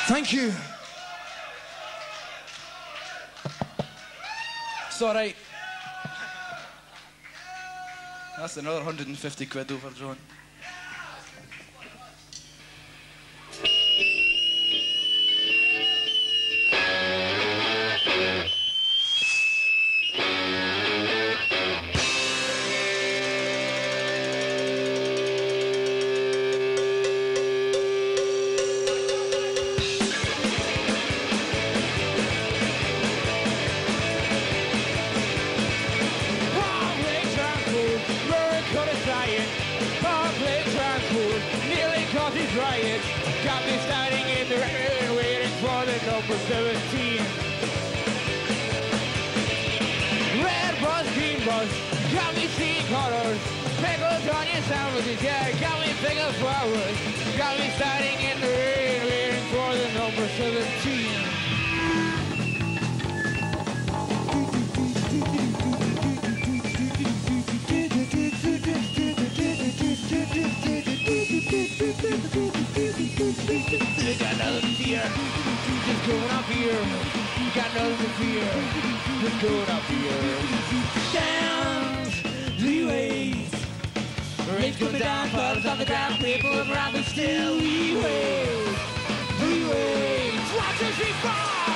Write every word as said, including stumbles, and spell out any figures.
Thank you. It's all right. That's another one hundred fifty quid over, John. Riot got me standing in the rain waiting for the number seventeen. Red bus, green bus, got me seeing colors. Pickles, onion sandwiches, yeah, got me picking flowers. Got me standing in the rain waiting for the number seventeen. You got nothing to fear, just going up here. You got nothing to fear, just going up here. Dance, three ways. Rain's coming down, puddles on the ground, people around, but still we wait. Three ways, one, two, three, four.